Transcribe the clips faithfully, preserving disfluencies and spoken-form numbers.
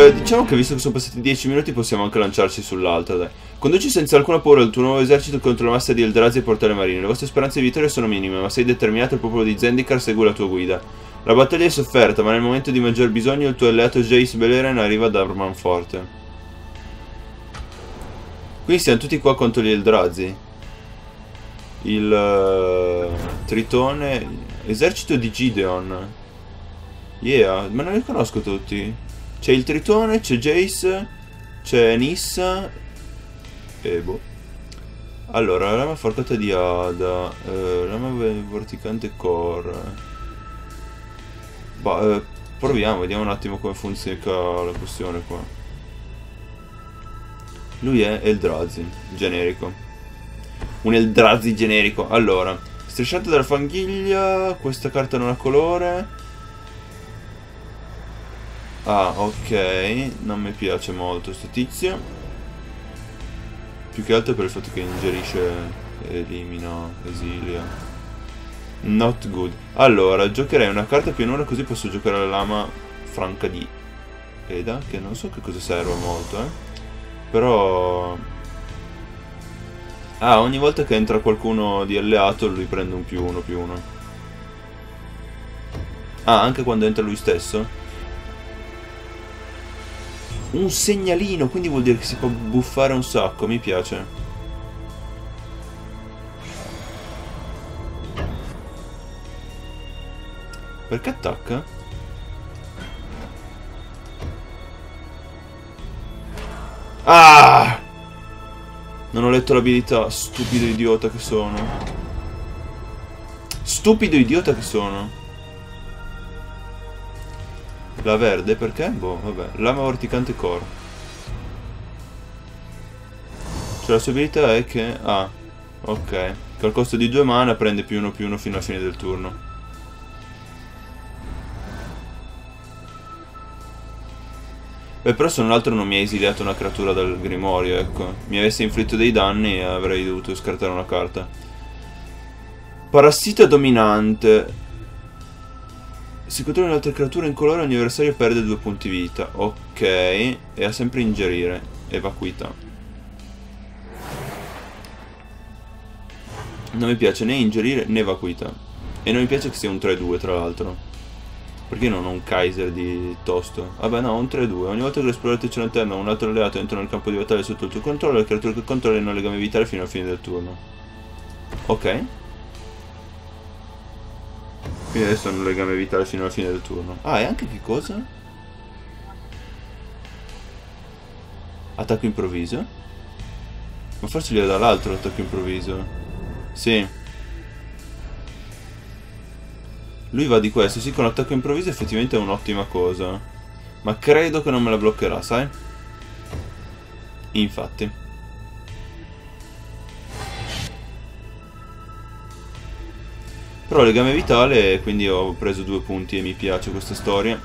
Eh, diciamo che visto che sono passati dieci minuti possiamo anche lanciarci sull'altra, dai. Conduci senza alcuna paura il tuo nuovo esercito contro la massa di Eldrazi e portale marino. Le vostre speranze di vittoria sono minime, ma sei determinato e il popolo di Zendikar segue la tua guida. La battaglia è sofferta, ma nel momento di maggior bisogno il tuo alleato Jace Beleren arriva da Armanforte. Quindi siamo tutti qua contro gli Eldrazi. Il uh, Tritone, esercito di Gideon. Yeah, ma non li conosco tutti. C'è il Tritone, c'è Jace, c'è Nissa e boh. Allora, lama forcata di Ada, eh, lama vorticante core. Bah, eh, proviamo, vediamo un attimo come funziona la questione qua. Lui è Eldrazi, generico. Un Eldrazi generico. Allora, strisciata dalla fanghiglia, questa carta non ha colore. Ah, ok, non mi piace molto sto tizio. Più che altro per il fatto che ingerisce, elimina, esilia. Not good. Allora, giocherei una carta più nuova così posso giocare la lama franca di Eda, che non so che cosa serve molto, eh. Però... Ah, ogni volta che entra qualcuno di alleato lui prende un più uno, più uno. Ah, anche quando entra lui stesso? Un segnalino, quindi vuol dire che si può buffare un sacco, mi piace. Perché attacca? Ah! Non ho letto l'abilità, stupido idiota che sono. Stupido idiota che sono. La verde perché? Boh, vabbè. Lama vorticante core. Cioè la sua abilità è che... Ah, ok. Che al costo di due mana prende più uno più uno fino alla fine del turno. Beh, però se non altro non mi ha esiliato una creatura dal grimorio, ecco. Mi avesse inflitto dei danni e avrei dovuto scartare una carta. Parassita dominante. Se controlla un'altra creatura incolore ogni avversario perde due punti vita. Ok. E ha sempre ingerire e vacuità. Non mi piace né ingerire né vacuità. E non mi piace che sia un tre due tra l'altro. Perché io non ho un Kaiser di tosto? Vabbè no, ho un tre due. Ogni volta che l'esploratore c'è all'interno un altro alleato entra nel campo di battaglia sotto il tuo controllo, le creature che controlli hanno legame vitale fino alla fine del turno. Ok. Quindi adesso hanno legame vitale fino alla fine del turno. Ah, e anche che cosa? Attacco improvviso? Ma forse gli dà l'altro l'attacco improvviso. Sì. Lui va di questo, sì, con l'attacco improvviso effettivamente è un'ottima cosa. Ma credo che non me la bloccherà, sai? Infatti. Però legame vitale, quindi ho preso due punti e mi piace questa storia.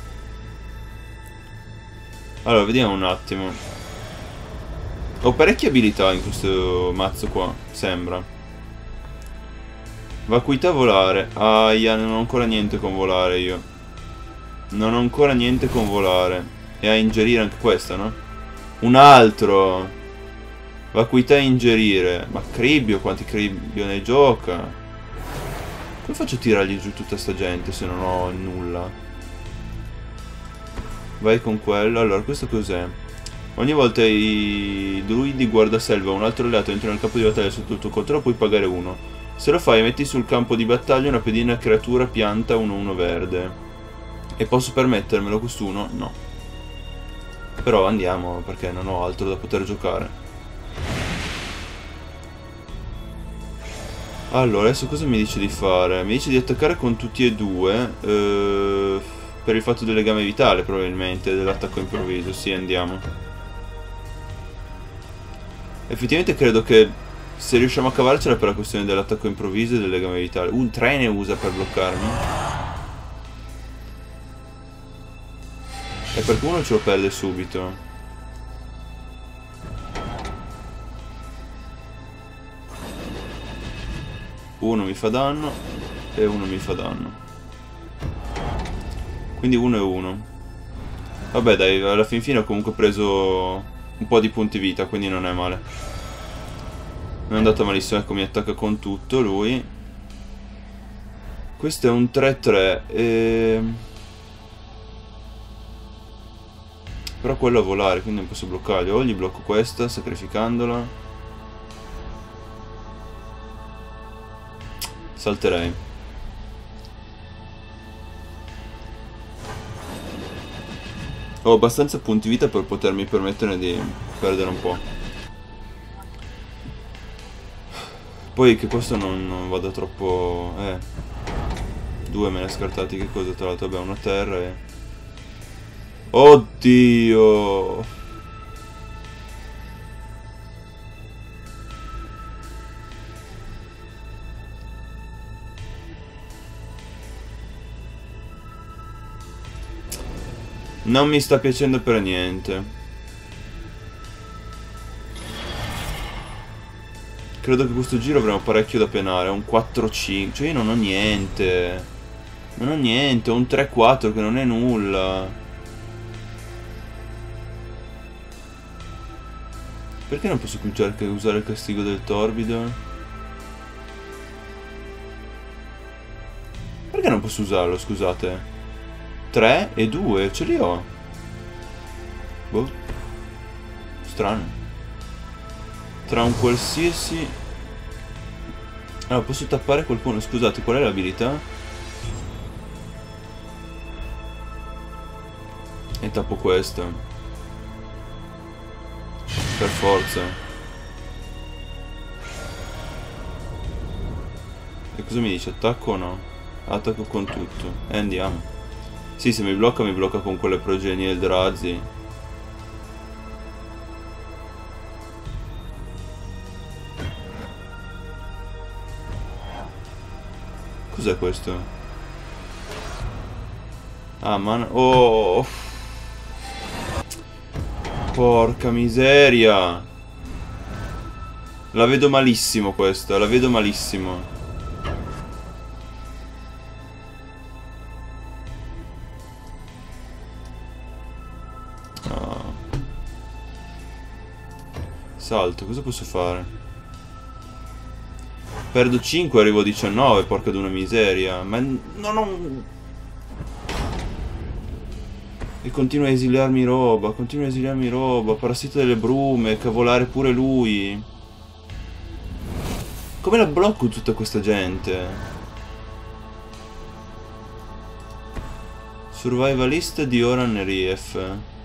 Allora, vediamo un attimo. Ho parecchie abilità in questo mazzo qua, sembra. Vacuità volare. Aia, non ho ancora niente con volare io. Non ho ancora niente con volare. E a ingerire anche questa, no? Un altro. Vacuità a ingerire. Ma Cribbio, quanti Cribbio ne gioca? Come faccio a tirargli giù tutta sta gente se non ho nulla? Vai con quello. Allora, questo cos'è? Ogni volta i druidi guardaselva o un altro alleato entra nel campo di battaglia sotto il tuo controllo puoi pagare uno. Se lo fai metti sul campo di battaglia una pedina creatura pianta uno uno verde. E posso permettermelo quest'uno? No. Però andiamo perché non ho altro da poter giocare. Allora adesso cosa mi dice di fare? Mi dice di attaccare con tutti e due eh, per il fatto del legame vitale probabilmente, dell'attacco improvviso. Sì, andiamo. Effettivamente credo che se riusciamo a cavarcela per la questione dell'attacco improvviso e del legame vitale. Un tre ne usa per bloccarmi. E perché uno ce lo perde subito. Uno mi fa danno e uno mi fa danno. Quindi uno e uno. Vabbè dai, alla fin fine ho comunque preso un po' di punti vita, quindi non è male. Non è andato malissimo, ecco, mi attacca con tutto lui. Questo è un tre tre e... Però quello a volare, quindi non posso bloccarli. O gli blocco questa, sacrificandola. Salterei. Ho abbastanza punti vita per potermi permettere di perdere un po'. Poi che questo non, non vada troppo... Eh. Due me ne ha scartati, che cosa tra l'altro? Vabbè, una terra e... Oddio! Non mi sta piacendo per niente. Credo che questo giro avremo parecchio da penare. Un quattro cinque. Cioè io non ho niente. Non ho niente. Ho un tre quattro che non è nulla. Perché non posso usare il castigo del torbido? Perché non posso usarlo, scusate? tre e due, ce li ho. Boh. Strano. Tra un qualsiasi... Allora, posso tappare qualcuno. Scusate, qual è l'abilità? E tappo questa. Per forza. E cosa mi dice? Attacco o no? Attacco con tutto. E andiamo. Sì, se mi blocca mi blocca con quelle progenie Eldrazi. Cos'è questo? Ah, man... Oh! Porca miseria! La vedo malissimo questa, la vedo malissimo. Oh. Salto, cosa posso fare? Perdo cinque, arrivo a diciannove, porca d'una miseria. Ma non ho... E continua a esiliarmi roba, continua a esiliarmi roba, parassito delle brume, cavolare pure lui. Come la blocco tutta questa gente? Survivalist di Oran Rief.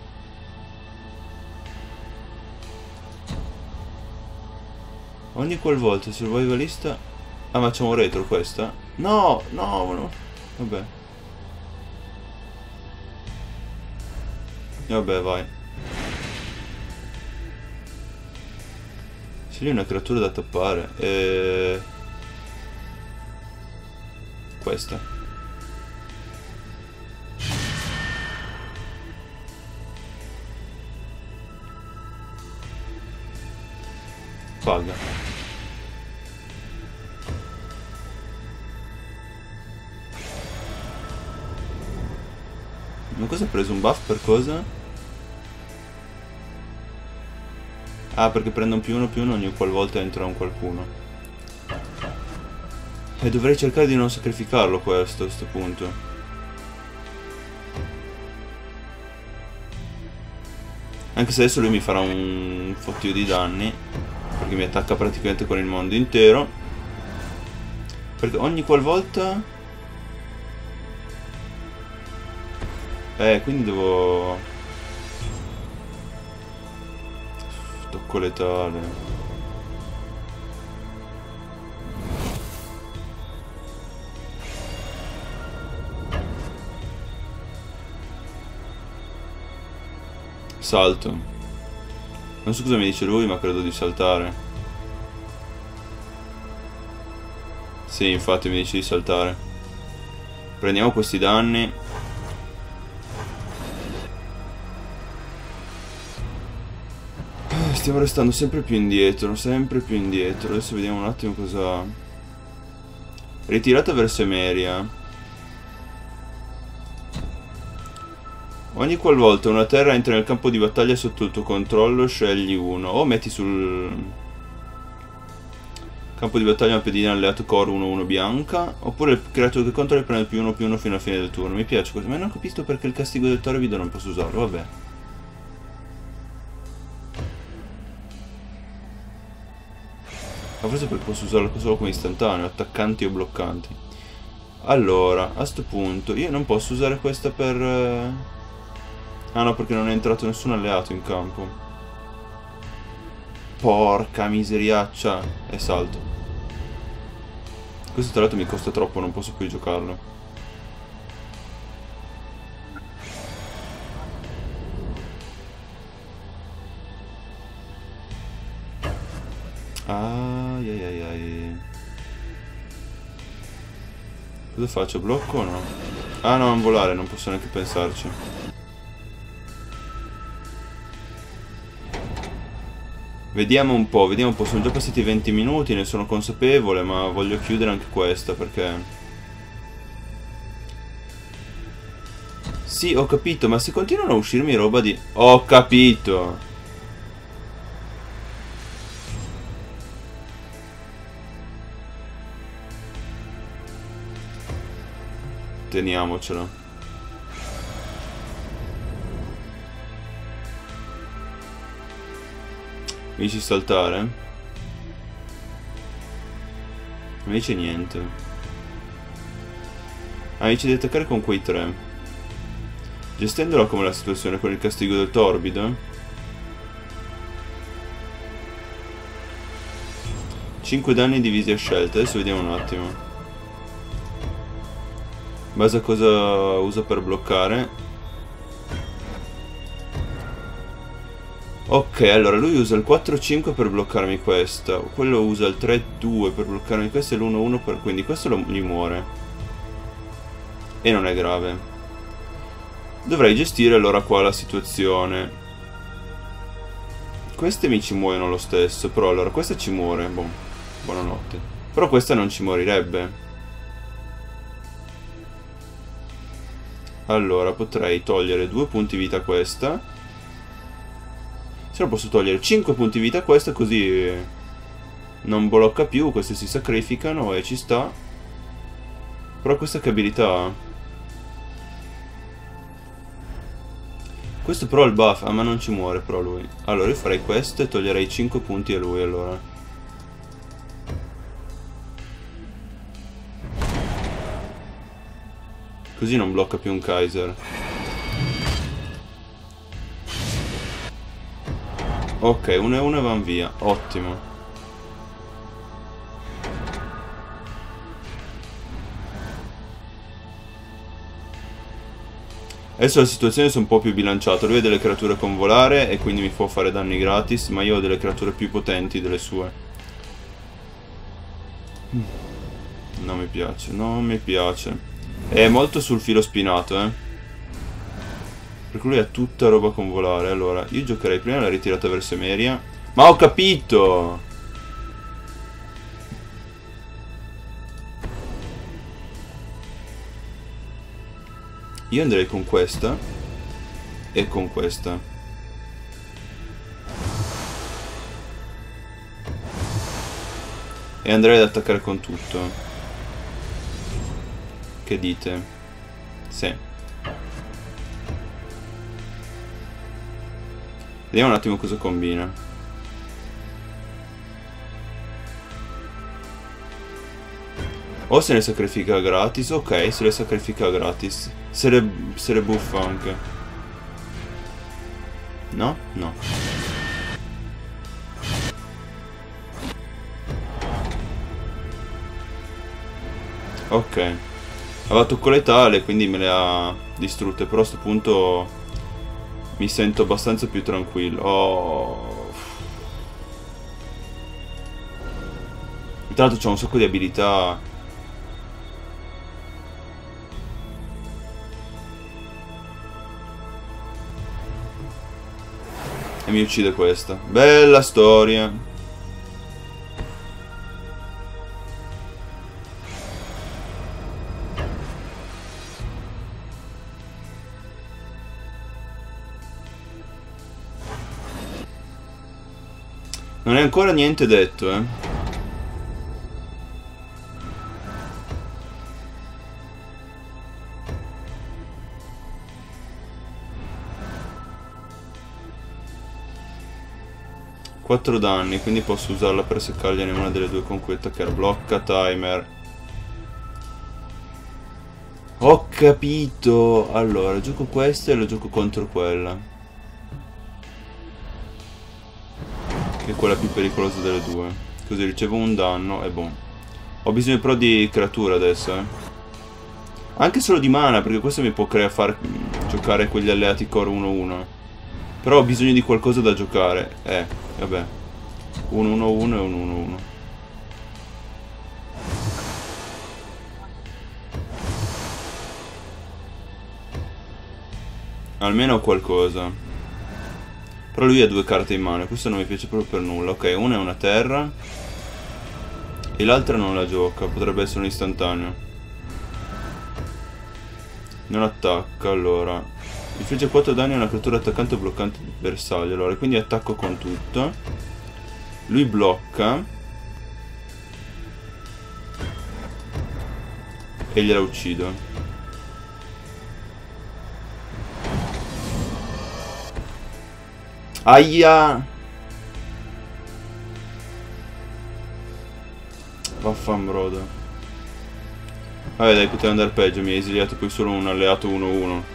Ogni qualvolta survivalista... Ah, ma c'è un retro questa? No, no, no. Vabbè. Vabbè, vai. Se lì è una creatura da tappare. E... Questa. Paga. Ma cosa ha preso un buff per cosa? Ah, perché prendo un più uno più uno ogni qualvolta entra un qualcuno. E dovrei cercare di non sacrificarlo questo a questo punto. Anche se adesso lui mi farà un fottio di danni, perché mi attacca praticamente con il mondo intero. Perché ogni qualvolta... Eh, quindi devo... Tocco letale. Salto. Non so cosa mi dice lui, ma credo di saltare. Sì, infatti mi dice di saltare. Prendiamo questi danni. Stiamo restando sempre più indietro, sempre più indietro. Adesso vediamo un attimo cosa... Ritirata verso Emeria. Ogni qualvolta una terra entra nel campo di battaglia sotto il tuo controllo, scegli uno. O metti sul campo di battaglia una pedina alleato core uno uno bianca. Oppure il creatore che controlli prende più uno più uno fino alla fine del turno. Mi piace questo, ma non ho capito perché il castigo del torbido non posso usarlo, vabbè. Ma forse perché posso usarlo solo come istantaneo, attaccanti o bloccanti. Allora, a sto punto, io non posso usare questa per... Ah no, perché non è entrato nessun alleato in campo. Porca miseriaccia. E salto. Questo tra l'altro mi costa troppo, non posso più giocarlo. Ai ai ai ai. Cosa faccio? Blocco o no? Ah no, non volare, non posso neanche pensarci. Vediamo un po', vediamo un po', sono già passati venti minuti, ne sono consapevole, ma voglio chiudere anche questa perché... Sì, ho capito, ma se continuano a uscirmi roba di... Ho capito! Teniamocelo. Mi dici saltare? Non mi dice niente. Ah, mi dice di attaccare con quei tre. Gestendola come la situazione con il castigo del torbido. cinque danni divisi a scelta. Adesso vediamo un attimo. In base a cosa usa per bloccare. Ok, allora lui usa il quattro cinque per bloccarmi questa. Quello usa il tre due per bloccarmi questa e l'uno uno per... Quindi questo lo, gli muore. E non è grave. Dovrei gestire allora qua la situazione. Queste mi ci muoiono lo stesso. Però allora questa ci muore. Boh, buonanotte. Però questa non ci morirebbe. Allora potrei togliere due punti vita a questa. Se no posso togliere cinque punti vita a questa, così non blocca più, queste si sacrificano e ci sta. Però questa che abilità ha? Questo però ha il buff, ah ma non ci muore però lui. Allora io farei questo e toglierei cinque punti a lui allora. Così non blocca più un Kaiser. Ok, uno e uno e van via. Ottimo. Adesso la situazione è un po' più bilanciata. Lui ha delle creature con volare e quindi mi può fare danni gratis, ma io ho delle creature più potenti delle sue. Non mi piace, non mi piace. È molto sul filo spinato, eh. Perché lui ha tutta roba con volare. Allora, io giocherei prima la ritirata verso Emeria. Ma ho capito! Io andrei con questa. E con questa. E andrei ad attaccare con tutto. Che dite? Sì. Vediamo un attimo cosa combina. O se ne sacrifica gratis. Ok, se le sacrifica gratis. Se le, se le buffa anche. No? No. Ok. Aveva tocco letale, quindi me le ha distrutte. Però a sto punto mi sento abbastanza più tranquillo. Oh. Tra l'altro c'ho un sacco di abilità. E mi uccide questa. Bella storia. Non è ancora niente detto, eh. quattro danni, quindi posso usarla per seccargliene una delle due con quel attacker. Blocca timer. Ho capito. Allora, gioco questa e lo gioco contro quella, che è quella più pericolosa delle due. Così ricevo un danno e boom. Ho bisogno però di creature adesso, eh. Anche solo di mana, perché questo mi può creare far giocare quegli alleati core uno uno. Però ho bisogno di qualcosa da giocare. Eh, vabbè. uno uno uno e un uno uno. Almeno ho qualcosa. Però lui ha due carte in mano, questo non mi piace proprio per nulla. Ok, una è una terra e l'altra non la gioca, potrebbe essere un istantaneo. Non attacca, allora. Infligge quattro danni a una creatura attaccante o bloccante del bersaglio. Allora, quindi attacco con tutto. Lui blocca e gliela uccido. Aia! Vaffanbrodo. Vabbè dai, poteva andare peggio, mi ha esiliato poi solo un alleato uno uno.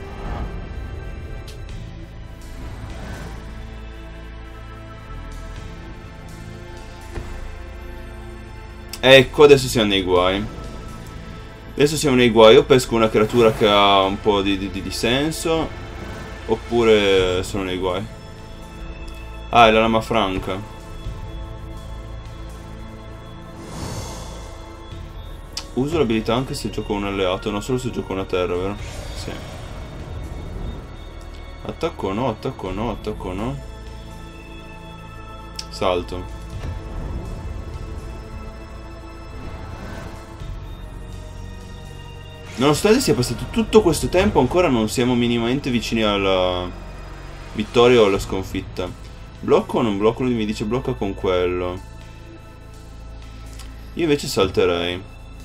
Ecco, adesso siamo nei guai. Adesso siamo nei guai. O pesco una creatura che ha un po' di, di, di senso, oppure sono nei guai. Ah, è la lama franca. Uso l'abilità anche se gioco un alleato, non solo se gioco una terra, vero? Sì. Attacco no, attacco no, attacco no. Salto. Nonostante sia passato tutto questo tempo, ancora non siamo minimamente vicini alla vittoria o alla sconfitta. Blocco o non blocco? Lui mi dice blocca con quello. Io invece salterei.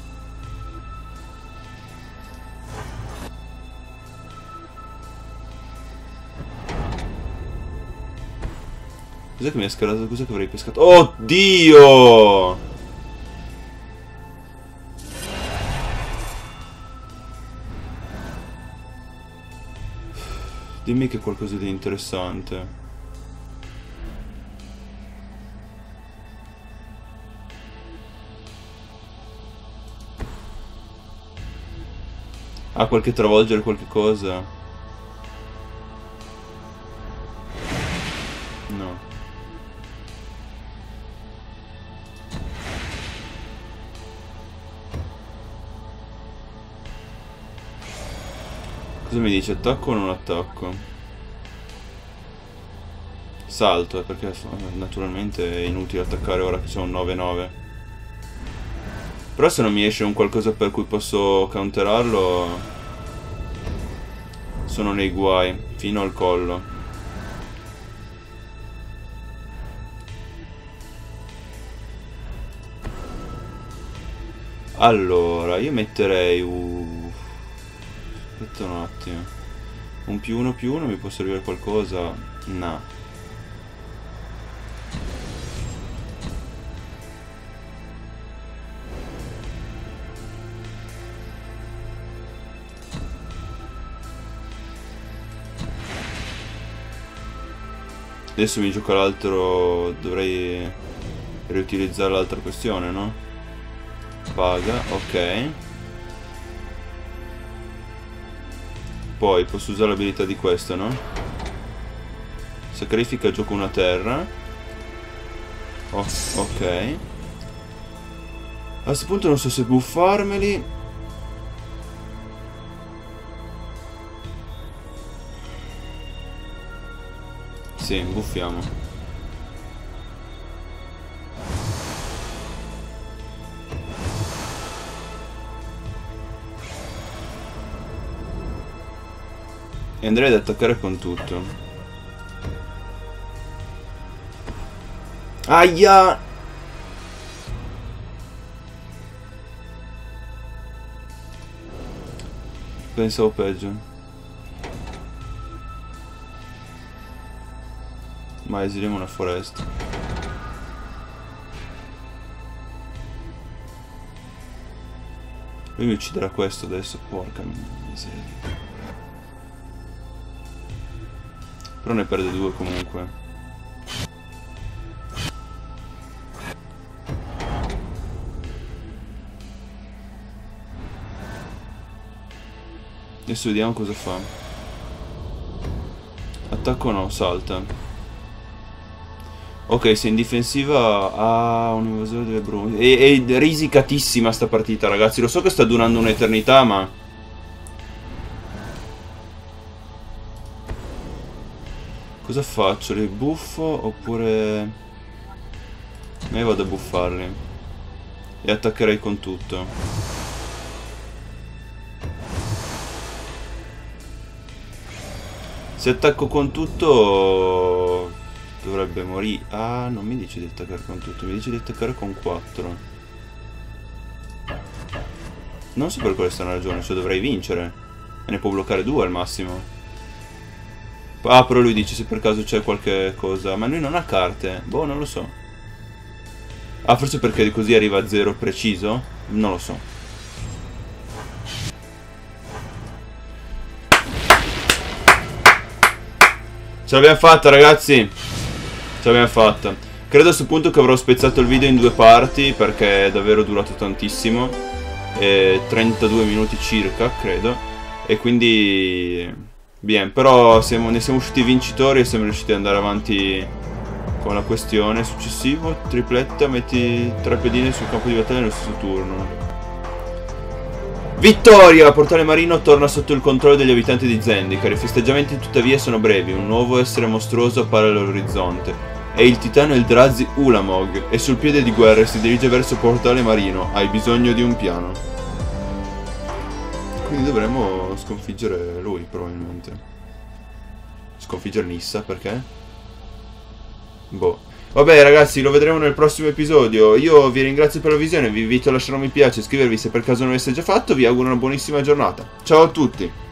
Cos'è che mi ha scalato? Cos'è che avrei pescato? Oddio! Dimmi che è qualcosa di interessante. Ah, qualche travolgere, qualche cosa? No. Cosa mi dice? Attacco o non attacco? Salto, eh, perché naturalmente è inutile attaccare ora che c'è un nove nove. Però se non mi esce un qualcosa per cui posso counterarlo, sono nei guai, fino al collo. Allora, io metterei... Uh... Aspetta un attimo. Un più uno più uno mi può servire qualcosa? No. Adesso mi gioco l'altro... Dovrei riutilizzare l'altra questione, no? Paga, ok. Poi posso usare l'abilità di questo, no? Sacrifica, gioco una terra. Oh, ok. A questo punto non so se buffarmeli. Sì, buffiamo. E andrei ad attaccare con tutto. Aia! Pensavo peggio. Ma esiliamo una foresta. Lui mi ucciderà questo adesso, porca miseria. Però ne perde due comunque. Adesso vediamo cosa fa. Attacco no, salta. Ok, se in difensiva ha un invasore delle brune. È, è risicatissima sta partita, ragazzi. Lo so che sta durando un'eternità, ma... Cosa faccio? Li buffo oppure... Me vado a buffarli. E attaccherei con tutto. Se attacco con tutto... Dovrebbe morire. Ah, non mi dice di attaccare con tutto, mi dice di attaccare con quattro. Non so per quale strana ragione, cioè dovrei vincere. E ne può bloccare due al massimo. Ah, però lui dice se per caso c'è qualche cosa. Ma lui non ha carte. Boh, non lo so. Ah, forse perché così arriva a zero preciso? Non lo so. Ce l'abbiamo fatta, ragazzi. Ce l'abbiamo fatta. Credo a questo punto che avrò spezzato il video in due parti, perché è davvero durato tantissimo. E trentadue minuti circa, credo. E quindi... Bien, però siamo, ne siamo usciti vincitori e siamo riusciti ad andare avanti con la questione. Successivo, tripletta, metti tre pedine sul campo di battaglia nello stesso turno. Vittoria! Portale marino torna sotto il controllo degli abitanti di Zendikar. I festeggiamenti tuttavia sono brevi. Un nuovo essere mostruoso appare all'orizzonte. È il titano Eldrazi Ulamog e sul piede di guerra si dirige verso Portale marino. Hai bisogno di un piano. Quindi dovremmo sconfiggere lui, probabilmente. Sconfiggere Nissa, perché? Boh. Vabbè ragazzi, lo vedremo nel prossimo episodio. Io vi ringrazio per la visione, vi invito a lasciare un mi piace, iscrivervi se per caso non l'aveste già fatto. Vi auguro una buonissima giornata. Ciao a tutti!